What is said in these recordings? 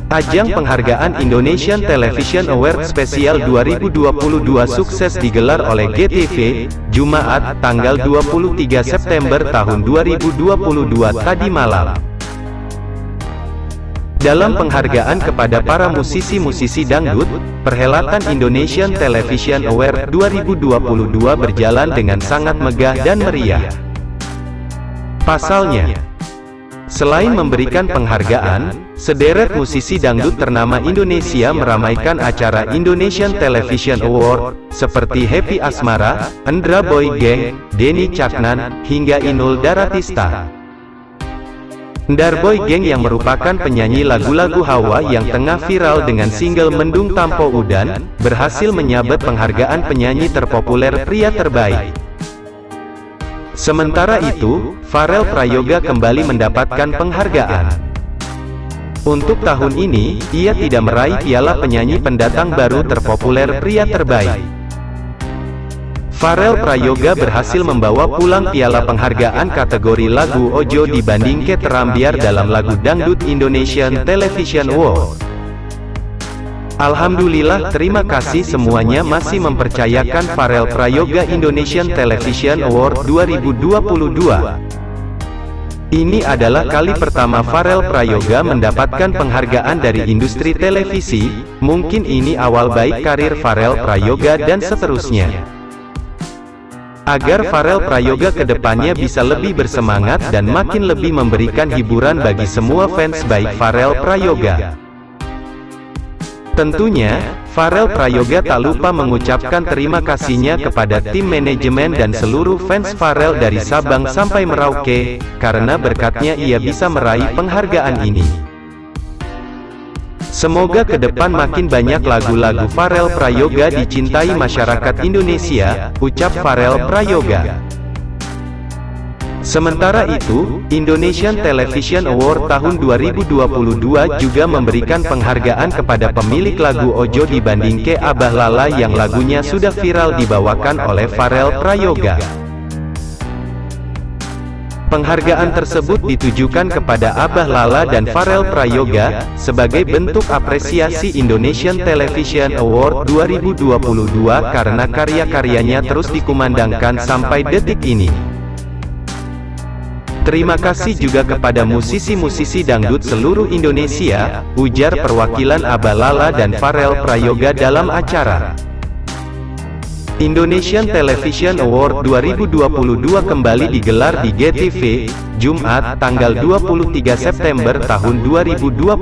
Ajang penghargaan Indonesian Television Award Spesial 2022 sukses digelar oleh GTV, Jumat, tanggal 23 September tahun 2022 tadi malam. Dalam penghargaan kepada para musisi-musisi dangdut, perhelatan Indonesian Television Award 2022 berjalan dengan sangat megah dan meriah. Pasalnya, selain memberikan penghargaan, sederet musisi dangdut ternama Indonesia meramaikan acara Indonesian Television Award, seperti Happy Asmara, Endra Boy Gang, Denny Caknan, hingga Inul Daratista. Endra Boy Gang yang merupakan penyanyi lagu-lagu Hawa yang tengah viral dengan single Mendung Tampo Udan, berhasil menyabet penghargaan penyanyi terpopuler pria terbaik. Sementara itu, Pharrell Prayoga kembali mendapatkan penghargaan. Untuk tahun ini, ia tidak meraih piala penyanyi pendatang baru terpopuler pria terbaik. Pharrell Prayoga berhasil membawa pulang piala penghargaan kategori lagu Ojo dibanding Ke Terambiar dalam lagu dangdut Indonesian Television Award. Alhamdulillah, terima kasih semuanya masih mempercayakan Pharrell Prayoga Indonesian Television Award 2022. Ini adalah kali pertama Pharrell Prayoga mendapatkan penghargaan dari industri televisi. Mungkin ini awal baik karir Pharrell Prayoga dan seterusnya. Agar Pharrell Prayoga ke depannya bisa lebih bersemangat dan makin lebih memberikan hiburan bagi semua fans baik Pharrell Prayoga. Tentunya, Pharrell Prayoga tak lupa mengucapkan terima kasihnya kepada tim manajemen dan seluruh fans Pharrell dari Sabang sampai Merauke, karena berkatnya ia bisa meraih penghargaan ini. Semoga ke depan makin banyak lagu-lagu Pharrell Prayoga dicintai masyarakat Indonesia, ucap Pharrell Prayoga. Sementara itu, Indonesian Television Award tahun 2022 juga memberikan penghargaan kepada pemilik lagu Ojo dibanding Ke Abah Lala yang lagunya sudah viral dibawakan oleh Pharrell Prayoga. Penghargaan tersebut ditujukan kepada Abah Lala dan Pharrell Prayoga, sebagai bentuk apresiasi Indonesian Television Award 2022 karena karya-karyanya terus dikumandangkan sampai detik ini. Terima kasih juga kepada musisi-musisi dangdut seluruh Indonesia, ujar perwakilan Abah Lala dan Pharrell Prayoga dalam acara. Indonesian Television Award 2022 kembali digelar di GTV, Jumat, tanggal 23 September tahun 2022.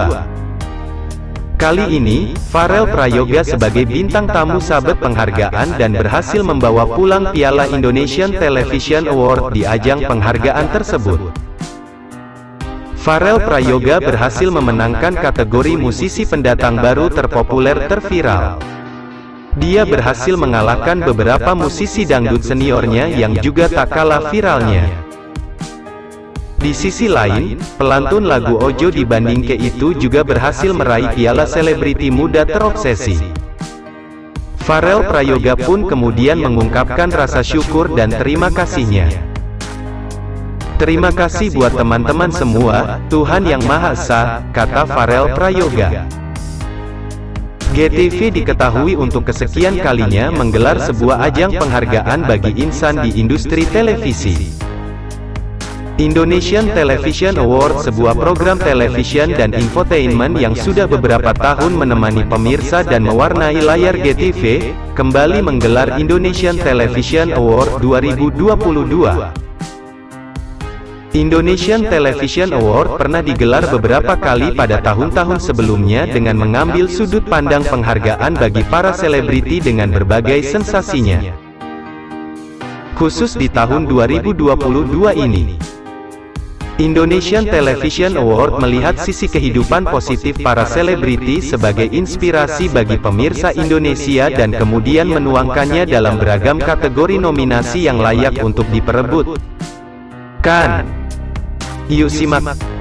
Kali ini, Pharrell Prayoga sebagai bintang tamu sabet penghargaan dan berhasil membawa pulang piala Indonesian Television Award di ajang penghargaan tersebut. Pharrell Prayoga berhasil memenangkan kategori musisi pendatang baru terpopuler terviral. Dia berhasil mengalahkan beberapa musisi dangdut seniornya yang juga tak kalah viralnya. Di sisi lain, pelantun lagu Ojo dibanding Ke itu juga berhasil meraih piala selebriti muda terobsesi. Pharrell Prayoga pun kemudian mengungkapkan rasa syukur dan terima kasihnya. Terima kasih buat teman-teman semua, Tuhan Yang Maha Esa, kata Pharrell Prayoga. GTV diketahui untuk kesekian kalinya menggelar sebuah ajang penghargaan bagi insan di industri televisi. Indonesian Television Award, sebuah program television dan infotainment yang sudah beberapa tahun menemani pemirsa dan mewarnai layar GTV, kembali menggelar Indonesian Television Award 2022. Indonesian Television Award pernah digelar beberapa kali pada tahun-tahun sebelumnya dengan mengambil sudut pandang penghargaan bagi para selebriti dengan berbagai sensasinya. Khusus di tahun 2022 ini, Indonesian Television Award melihat sisi kehidupan positif para selebriti sebagai inspirasi bagi pemirsa Indonesia dan kemudian menuangkannya dalam beragam kategori nominasi yang layak untuk diperebutkan. Yuk simak